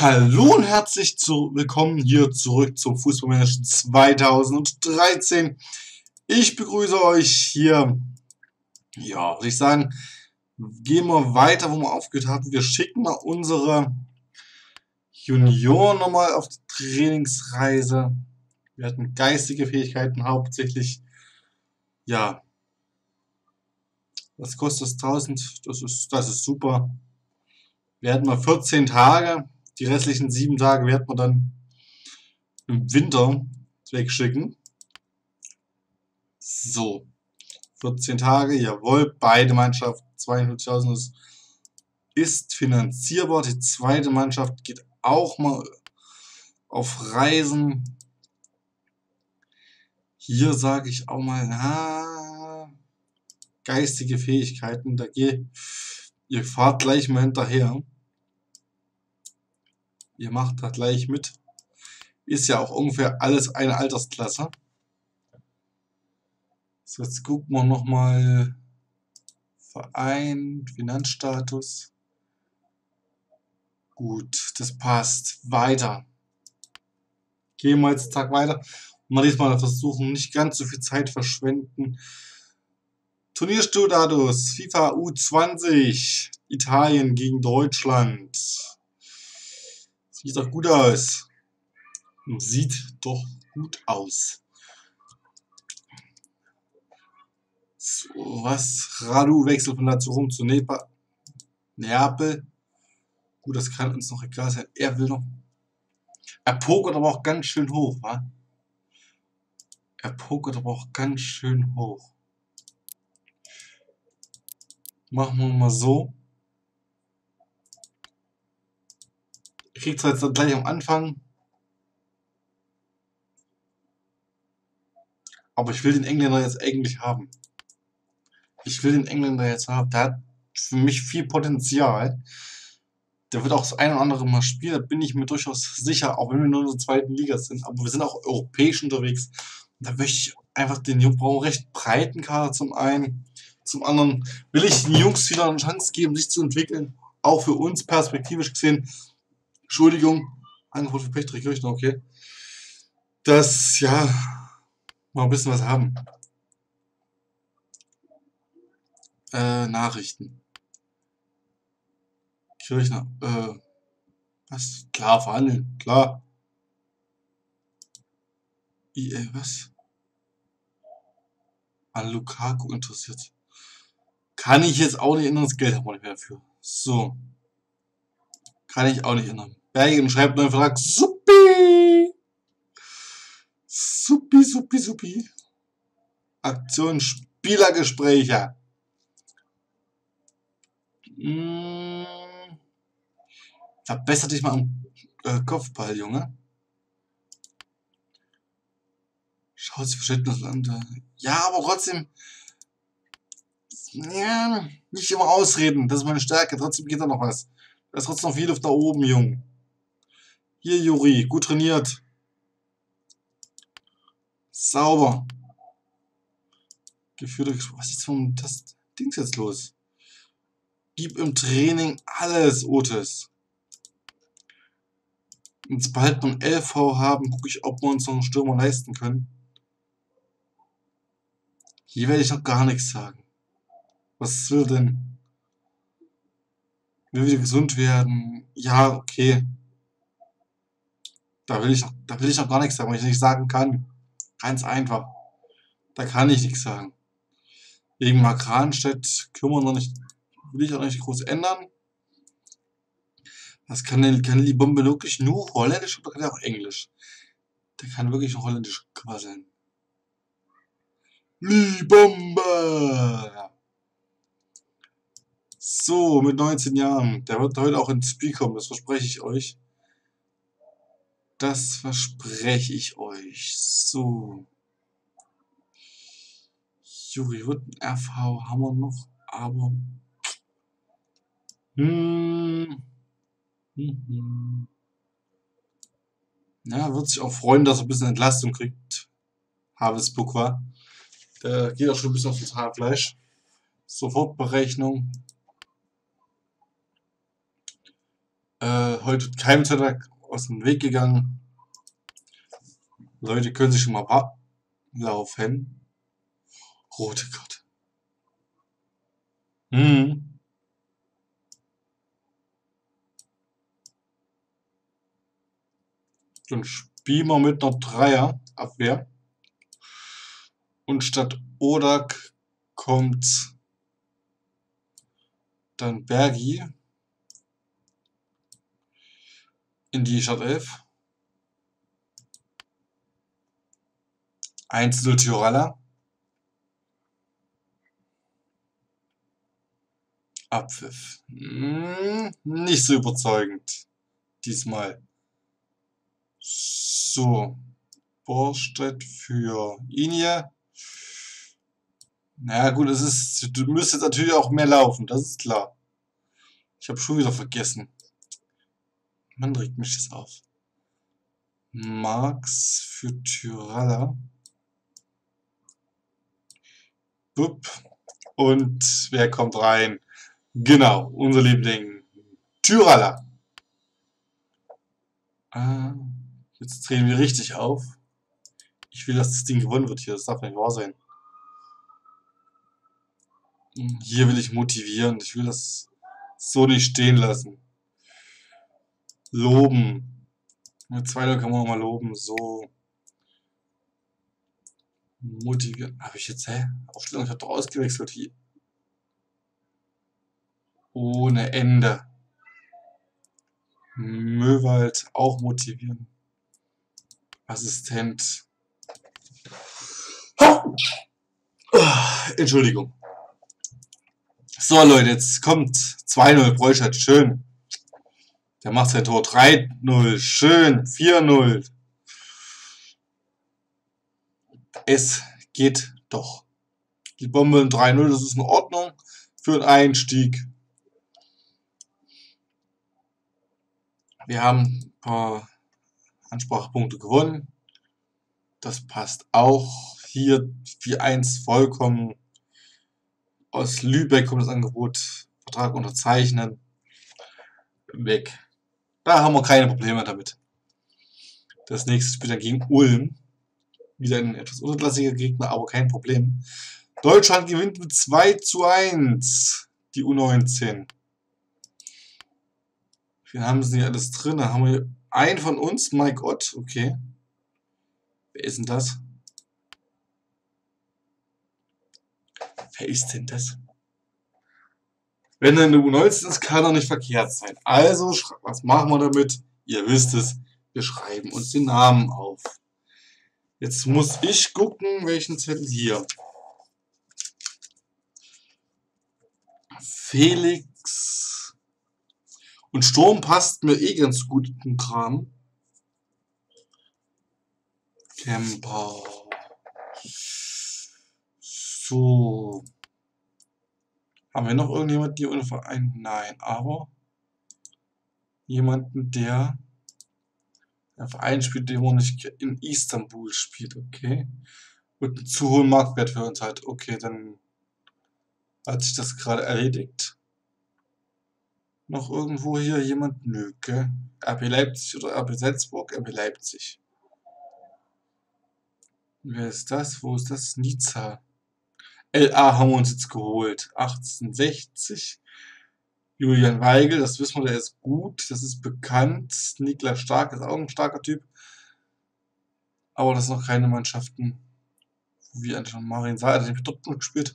Hallo und herzlich willkommen hier zurück zum Fußballmanager 2013. Ich begrüße euch hier. Ja, würde ich sagen, gehen wir weiter, wo wir aufgehört hatten. Wir schicken mal unsere Junioren nochmal auf die Trainingsreise. Wir hatten geistige Fähigkeiten hauptsächlich. Ja, was kostet das 1000? Das ist super. Wir hatten mal 14 Tage. Die restlichen 7 Tage werden wir dann im Winter wegschicken. So, 14 Tage, jawohl, beide Mannschaften, 52.000 ist finanzierbar. Die zweite Mannschaft geht auch mal auf Reisen. Hier sage ich auch mal, geistige Fähigkeiten, ihr fahrt gleich mal hinterher. Ihr macht da gleich mit. Ist ja auch ungefähr alles eine Altersklasse. So, jetzt gucken wir nochmal. Verein, Finanzstatus. Gut, das passt. Weiter. Gehen wir jetzt einen Tag weiter. Und mal diesmal versuchen, nicht ganz so viel Zeit verschwenden. Turnierstatus, FIFA U20. Italien gegen Deutschland. Sieht doch gut aus. Sieht doch gut aus. So, was? Radu wechselt von Lazio zu Neapel. Gut, das kann uns noch egal sein. Er will noch. Er pokert aber auch ganz schön hoch, wa? Er pokert aber auch ganz schön hoch. Machen wir mal so. Ich krieg's jetzt dann gleich am Anfang. Aber ich will den Engländer jetzt eigentlich haben. Der hat für mich viel Potenzial. Der wird auch das ein oder andere Mal spielen, da bin ich mir durchaus sicher, auch wenn wir nur in der zweiten Liga sind. Aber wir sind auch europäisch unterwegs. Und da möchte ich einfach den Jungs, brauchen recht breiten Kader zum einen. Zum anderen will ich den Jungs wieder eine Chance geben, sich zu entwickeln. Auch für uns perspektivisch gesehen. Entschuldigung, Angebot für Pechtrich, okay. Dass, ja, mal ein bisschen was haben. Nachrichten. Kirchner, was? Klar, verhandeln, klar. Was? An Lukaku interessiert. Kann ich jetzt auch nicht ändern, das Geld haben wir nicht mehr dafür. So. Kann ich auch nicht ändern. Bergen schreibt neuen Vertrag. Supi! Supi, supi, supi. Aktion Spielergespräche. Verbessere dich mal am Kopfball, Junge. Schaut sich verschiedenes Land. Ja, aber trotzdem. Ja, nicht immer ausreden. Das ist meine Stärke. Trotzdem geht da noch was. Da ist trotzdem noch viel Luft da oben, Junge. Hier, Juri. Gut trainiert. Sauber. Geführte Gespräche. Was ist von das Ding jetzt los? Gib im Training alles, Otis. Und sobald wir einen LV haben, gucke ich, ob wir uns noch einen Stürmer leisten können. Hier werde ich noch gar nichts sagen. Was will denn? Will wieder gesund werden? Ja, okay. Da will ich noch gar nichts sagen, weil ich nicht sagen kann. Ganz einfach. Da kann ich nichts sagen. Wegen Mark Ranstedt können wir noch nicht, will ich auch nicht groß ändern. Das kann die Bombe wirklich nur Holländisch oder kann er auch Englisch? Der kann wirklich nur Holländisch quasseln. Die Bombe! So, mit 19 Jahren. Der wird heute auch ins Spiel kommen, das verspreche ich euch. Das verspreche ich euch. So. Juri wird ein RV haben wir noch, aber. Ja, wird sich auch freuen, dass er ein bisschen Entlastung kriegt. Havelsburg war. Der geht auch schon ein bisschen auf das Haarfleisch. Sofortberechnung. Heute wird keinem Zettel aus dem Weg gegangen. Leute können sich schon mal warm laufen. Rote Karte. Dann spielen wir mit einer Dreier-Abwehr. Und statt Odak kommt dann Bergi in die Startelf. 1-0 Tyralla. Abpfiff. Nicht so überzeugend. Diesmal. So. Borstedt für Inie. Na gut, du müsstest natürlich auch mehr laufen, das ist klar. Ich habe schon wieder vergessen. Man regt mich das auf. Marx für Tyralla. Bup. Und wer kommt rein? Genau, unser Liebling Tyralla. Jetzt drehen wir richtig auf. Ich will, dass das Ding gewonnen wird hier. Das darf nicht wahr sein. Hier will ich motivieren. Ich will das so nicht stehen lassen. Loben. Mit 2 kann man nochmal loben. So. Motivieren. Habe ich jetzt, Aufstellung, ich habe doch ausgewechselt hier. Ohne Ende. Möwald auch motivieren. Assistent. Entschuldigung. So Leute, jetzt kommt 2-0 Bräuchert, schön. Der macht sein Tor. 3-0, schön. 4-0. Es geht doch. Die Bombe 3-0, das ist in Ordnung für einen Einstieg. Wir haben ein paar Ansprachepunkte gewonnen. Das passt auch. Hier 4-1 vollkommen. Aus Lübeck kommt das Angebot. Vertrag unterzeichnen. Weg. Da haben wir keine Probleme damit. Das nächste Spiel dann gegen Ulm. Wieder ein etwas unterklassiger Gegner, aber kein Problem. Deutschland gewinnt mit 2-1 die U19. Wir haben sie alles drin. Da haben wir einen von uns, Mike Ott. Okay. Wer ist denn das? Wer ist denn das? Wenn er eine U19 ist, kann er nicht verkehrt sein. Also, was machen wir damit? Ihr wisst es. Wir schreiben uns den Namen auf. Jetzt muss ich gucken, welchen Zettel hier. Felix. Und Sturm passt mir eh ganz gut in den Kram. Camper. So. Haben wir noch irgendjemanden, die ohne Verein? Nein, aber jemanden, der ein Verein spielt, den man nicht in Istanbul spielt, okay. Und einen zu hohen Marktwert für uns hat. Okay, dann hat sich das gerade erledigt. Noch irgendwo hier jemand? Nö, gell? RB Leipzig oder RB Salzburg? RB Leipzig. Wer ist das? Wo ist das? Nizza. LA haben wir uns jetzt geholt. 1860. Julian Weigel, das wissen wir, der ist gut, das ist bekannt. Niklas Stark ist auch ein starker Typ. Aber das sind noch keine Mannschaften, wie eigentlich schon Marin Saar, der hat Dortmund gespielt.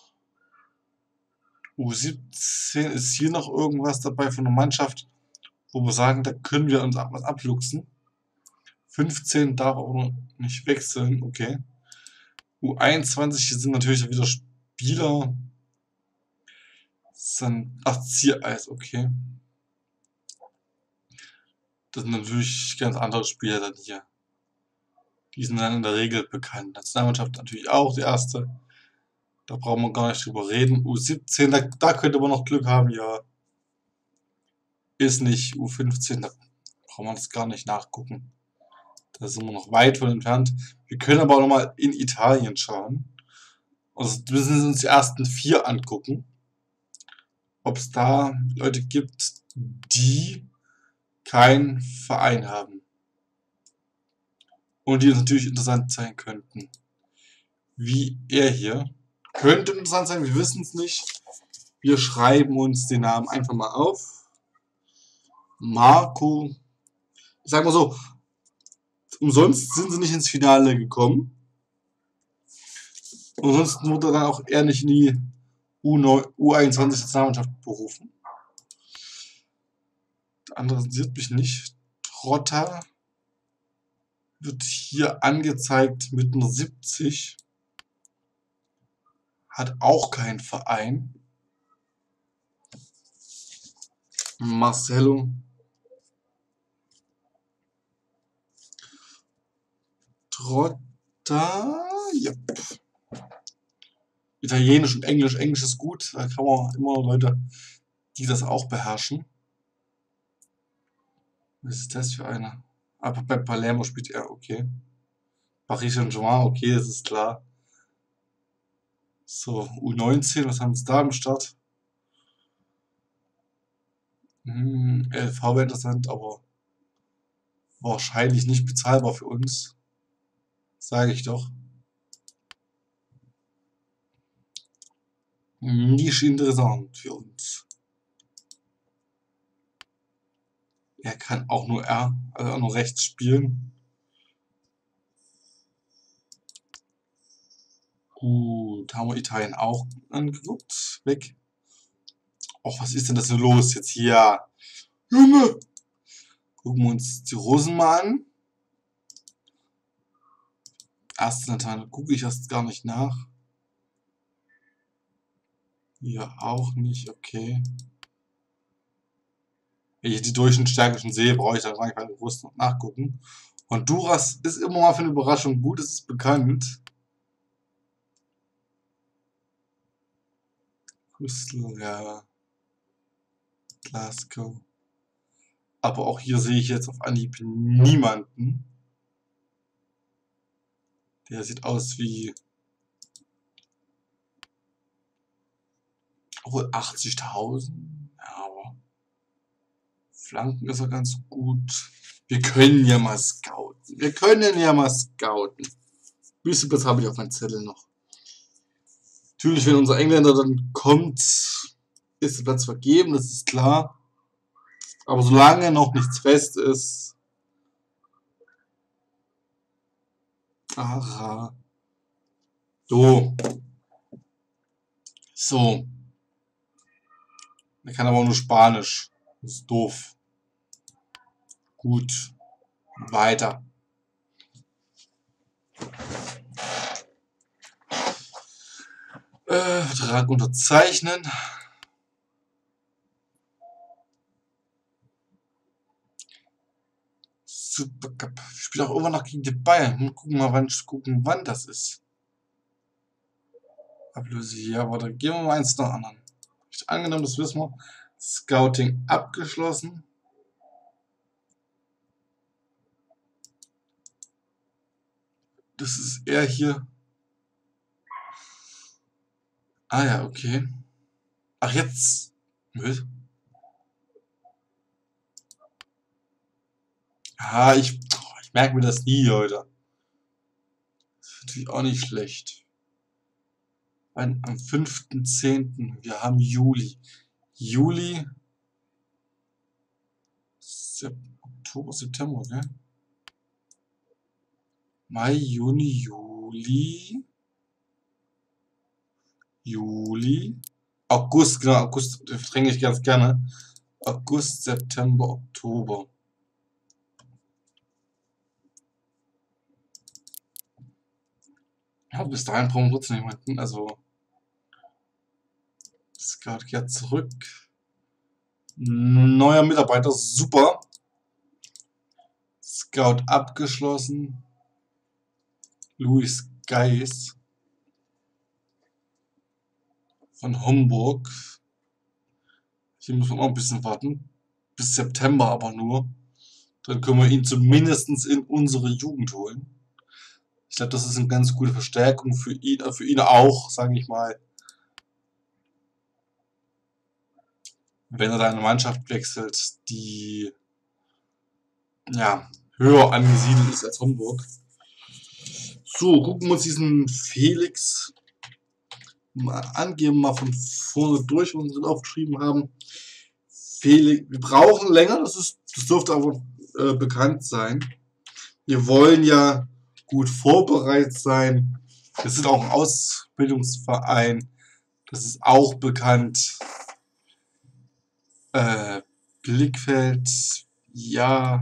U17 ist hier noch irgendwas dabei von einer Mannschaft, wo wir sagen, da können wir uns was abluchsen. 15 darf auch noch nicht wechseln, okay. U21 sind natürlich wieder Spieler. Ach, Ziereis, okay. Das sind natürlich ganz andere Spieler dann hier. Die sind dann in der Regel bekannt. Nationalmannschaft natürlich auch, die erste. Da brauchen wir gar nicht drüber reden. U17, da könnte man noch Glück haben, ja. Ist nicht. U15, da brauchen wir das gar nicht nachgucken. Da sind wir noch weit von entfernt. Wir können aber auch nochmal in Italien schauen. Also müssen wir uns die ersten 4 angucken. Ob es da Leute gibt, die keinen Verein haben. Und die uns natürlich interessant sein könnten. Wie er hier. Könnte interessant sein, wir wissen es nicht. Wir schreiben uns den Namen einfach mal auf. Marco. Ich sag mal so, umsonst sind sie nicht ins Finale gekommen. Ansonsten wurde dann auch er nicht in die U21-Nationalmannschaft berufen. Der andere interessiert mich nicht. Trotter wird hier angezeigt mit einer 70. Hat auch keinen Verein. Marcelo. Trotter. Ja. Italienisch und Englisch. Englisch ist gut. Da kann man immer Leute, die das auch beherrschen. Was ist das für einer? Aber bei Palermo spielt er, okay. Paris Saint-Germain, okay, das ist klar. So, U19, was haben sie da am Start? LV wäre interessant, aber wahrscheinlich nicht bezahlbar für uns. Sage ich doch. Nicht interessant für uns. Er kann auch nur R, also auch nur rechts spielen. Gut, haben wir Italien auch angeguckt. Weg. Och, was ist denn das denn los jetzt hier? Junge! Gucken wir uns die Rosen mal an. Erste Natal gucke ich erst gar nicht nach. Hier auch nicht, okay. Wenn ich die Durchschnittsstärke schon sehe, brauche ich da gar nicht weiter groß nachgucken. Honduras ist immer mal für eine Überraschung gut, es ist bekannt. Brüssel, ja. Glasgow. Aber auch hier sehe ich jetzt auf Anhieb niemanden. Der sieht aus wie... Obwohl 80.000. Ja, aber... Flanken ist er ganz gut. Wir können ja mal scouten. Wir können ja mal scouten. Büsteplatz habe ich auf meinem Zettel noch. Natürlich, wenn unser Engländer dann kommt, ist der Platz vergeben, das ist klar. Aber solange noch nichts fest ist. Aha. So. So. Er kann aber auch nur Spanisch. Das ist doof. Gut. Weiter. Vertrag unterzeichnen. Supercup. Spielt auch immer noch gegen die Bayern. Gucken mal, wann das ist. Ablöse hier, aber da gehen wir mal eins nach anderen. Angenommen, das wissen wir. Scouting abgeschlossen. Das ist er hier. Ah ja, okay. Ach, jetzt. Ah, ich merke mir das nie, Leute. Das ist natürlich auch nicht schlecht. Am 5.10. Wir haben Juli. Juli. Oktober, September, ne? Mai, Juni, Juli. Juli. August, genau, August verdränge ich ganz gerne. August, September, Oktober. Ja, bis dahin brauchen wir trotzdem jemanden. Also, Scout kehrt zurück. Neuer Mitarbeiter, super. Scout abgeschlossen. Luis Geis von Homburg. Hier muss man auch ein bisschen warten. Bis September aber nur. Dann können wir ihn zumindest in unsere Jugend holen. Ich glaube, das ist eine ganz gute Verstärkung für ihn auch, sage ich mal. Wenn er da eine Mannschaft wechselt, die ja, höher angesiedelt ist als Homburg. So, gucken wir uns diesen Felix mal an, gehen mal von vorne durch, was wir aufgeschrieben haben. Felix, wir brauchen länger, das dürfte aber bekannt sein. Wir wollen ja gut vorbereitet sein. Wir sind auch ein Ausbildungsverein, das ist auch bekannt. Blickfeld, ja.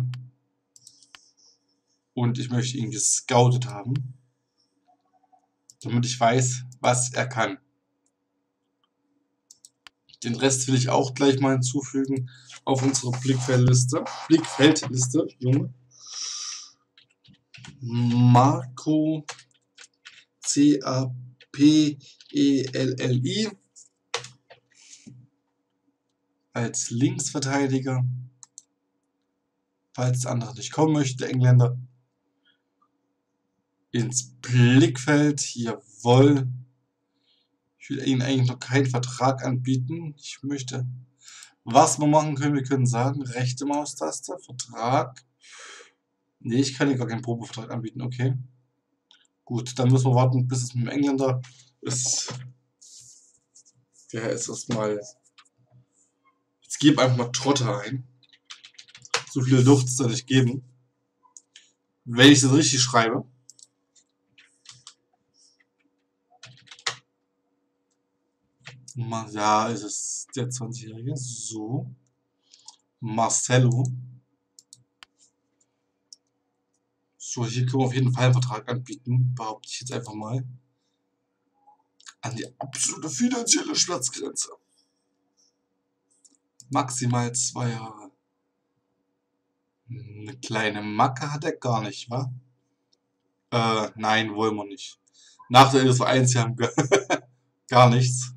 Und ich möchte ihn gescoutet haben, damit ich weiß, was er kann. Den Rest will ich auch gleich mal hinzufügen auf unsere Blickfeldliste. Junge. Marco Capelli als Linksverteidiger. Falls der andere nicht kommen möchte, der Engländer. Ins Blickfeld, jawohl. Ich will Ihnen eigentlich noch keinen Vertrag anbieten. Ich möchte, was wir machen können, wir können sagen, rechte Maustaste, Vertrag. Ne, ich kann hier gar keinen Probevertrag anbieten, okay. Gut, dann müssen wir warten, bis es mit dem Engländer ist. Der ist erstmal. Jetzt gebe einfach mal Trotter ein. So viele Luft soll ich geben. Wenn ich das richtig schreibe. Ja, ist es der 20-Jährige. So. Marcelo. So, hier können wir auf jeden Fall einen Vertrag anbieten. Behaupte ich jetzt einfach mal. An die absolute finanzielle Schmerzgrenze. Maximal 2 Jahre. Eine kleine Macke hat er gar nicht, wa? Nein, wollen wir nicht. Nachteil des Vereins, sie haben gar nichts.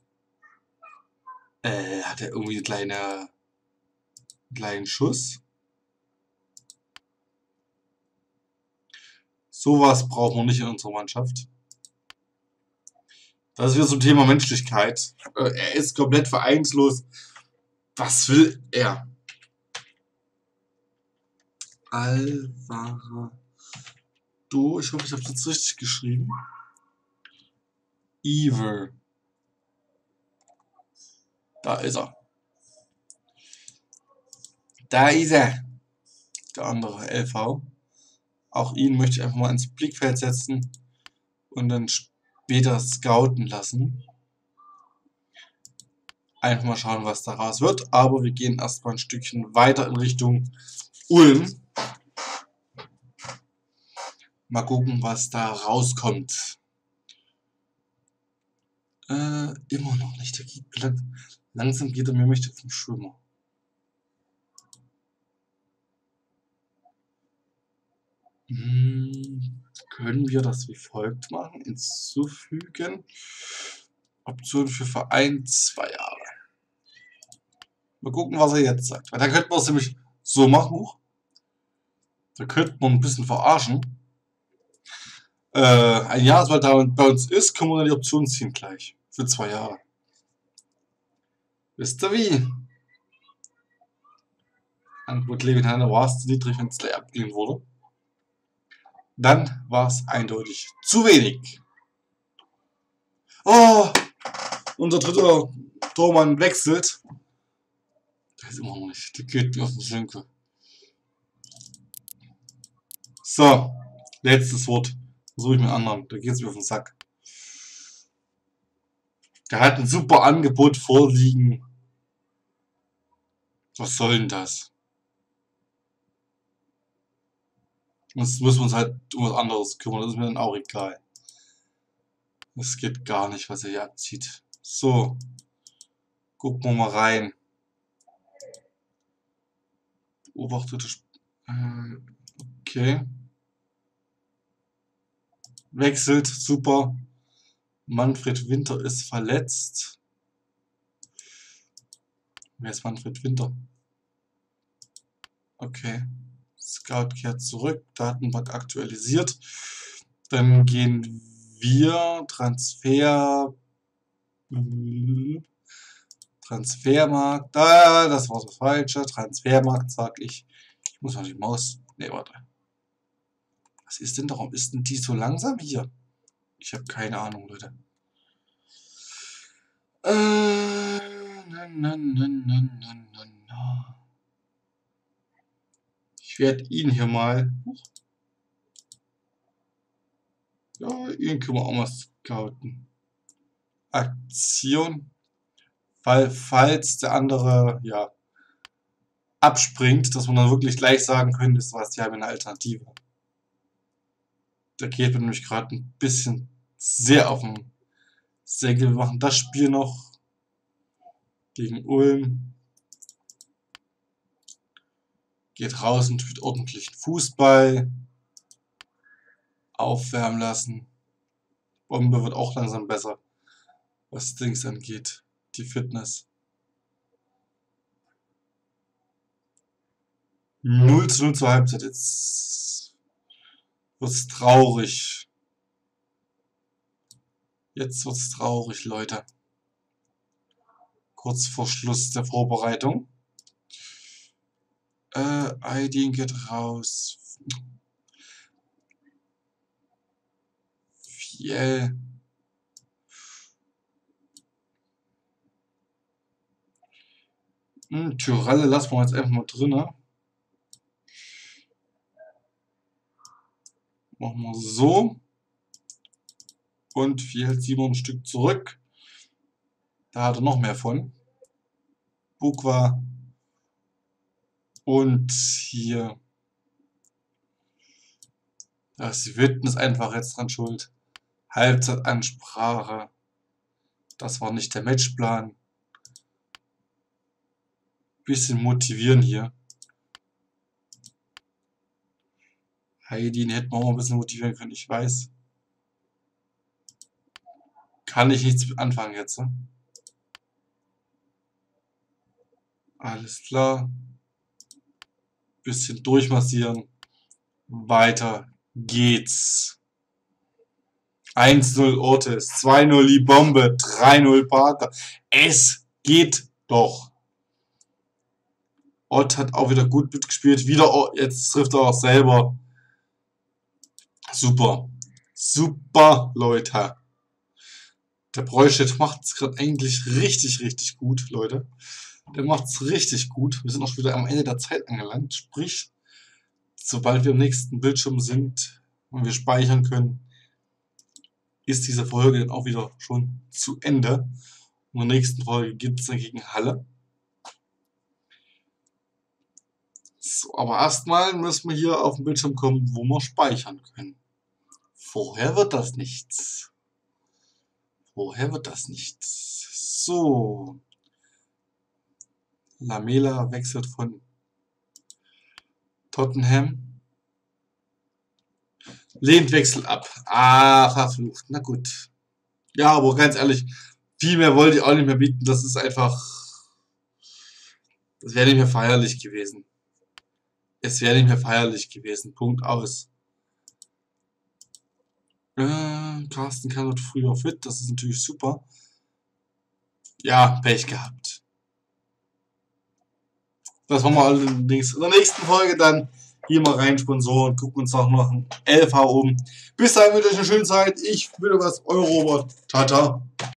Hat er irgendwie einen kleinen Schuss? Sowas brauchen wir nicht in unserer Mannschaft. Das ist wieder zum Thema Menschlichkeit. Er ist komplett vereinslos. Was will er? Alvarado. Ich hoffe, ich habe es jetzt richtig geschrieben. Ever. Da ist er. Da ist er. Der andere LV. Auch ihn möchte ich einfach mal ins Blickfeld setzen und dann später scouten lassen. Einfach mal schauen, was daraus wird. Aber wir gehen erstmal ein Stückchen weiter in Richtung Ulm. Mal gucken, was da rauskommt. Immer noch nicht. Der geht langsam geht er mir möchte zum Schwimmer. Können wir das wie folgt machen? Hinzufügen. Option für Verein 2 Jahre. Mal gucken, was er jetzt sagt. Weil da könnte man es nämlich so machen. Da könnte man ein bisschen verarschen. Ein Jahr, weil da bei uns ist, können wir dann die Option ziehen gleich. Für 2 Jahre. Wisst ihr wie? Angebot Levitan war es zu niedrig, wenn es gleich abgelehnt wurde. Dann war es eindeutig zu wenig. Oh! Unser dritter Tormann wechselt. Der ist immer noch nicht. Der geht mir auf den Schenkel. So. Letztes Wort. Versuche ich mit anderen. Da geht es mir auf den Sack. Der hat ein super Angebot vorliegen. Was soll denn das? Jetzt müssen wir uns halt um was anderes kümmern. Das ist mir dann auch egal. Das geht gar nicht, was er hier abzieht. So. Gucken wir mal rein. Beobachtete okay. Wechselt. Super. Manfred Winter ist verletzt. Wer ist Manfred Winter? Okay. Scout kehrt zurück. Datenbank aktualisiert. Dann gehen wir Transfermarkt. Das war das Falsche. Transfermarkt, sag ich. Ich muss mal die Maus. Ne, warte. Was ist denn, warum ist denn die so langsam hier? Ich habe keine Ahnung, Leute. Ich werde ihn hier mal. Ja, ihn können wir auch mal scouten. Aktion. Falls der andere, ja, abspringt, dass man dann wirklich gleich sagen könnte, das was, die haben eine Alternative. Da geht mir nämlich gerade ein bisschen sehr auf den Senkel. Wir machen das Spiel noch gegen Ulm. Geht raus und spielt ordentlichen Fußball. Aufwärmen lassen. Bombe wird auch langsam besser, was Dings angeht. Die Fitness. 0:0 zur Halbzeit. Jetzt wird's traurig. Jetzt wird's traurig, Leute. Kurz vor Schluss der Vorbereitung. Aydin geht raus. Fiel. Tyralle lassen wir jetzt einfach mal drin. Machen wir so. Und Fiel 7 Stück zurück. Da hat er noch mehr von. Bukwa. Und hier. Das Witten ist einfach jetzt dran schuld. Halbzeitansprache. Das war nicht der Matchplan. Bisschen motivieren hier. Aydin hätten wir auch mal ein bisschen motivieren können, ich weiß. Kann ich nichts mit anfangen jetzt. Ne? Alles klar. Bisschen durchmassieren. Weiter geht's. 1:0 Ortiz, 2:0 die Bombe, 3:0 Parker. Es geht doch. Ott hat auch wieder gut mitgespielt. Wieder, jetzt trifft er auch selber. Super. Super, Leute. Der Bräustedt macht es gerade eigentlich richtig, richtig gut, Leute. Der macht es richtig gut. Wir sind auch schon wieder am Ende der Zeit angelangt. Sprich, sobald wir am nächsten Bildschirm sind und wir speichern können, ist diese Folge dann auch wieder schon zu Ende. In der nächsten Folge geht es dann gegen Halle. So, aber erstmal müssen wir hier auf den Bildschirm kommen, wo wir speichern können. Vorher wird das nichts. Vorher wird das nichts. So. Lamela wechselt von Tottenham. Lehnt Wechsel ab. Ah, verflucht. Na gut. Ja, aber ganz ehrlich, viel mehr wollte ich auch nicht mehr bieten. Das ist einfach. Das wäre nicht mehr feierlich gewesen. Es wäre nicht mehr feierlich gewesen. Punkt aus. Carsten Kannert früher fit. Das ist natürlich super. Ja, Pech gehabt. Das machen wir allerdings in der nächsten Folge dann. Hier mal rein Sponsoren. Gucken uns auch noch ein LV um. Bis dahin wünsche ich euch eine schöne Zeit. Ich will was. Euer Robert. Tata.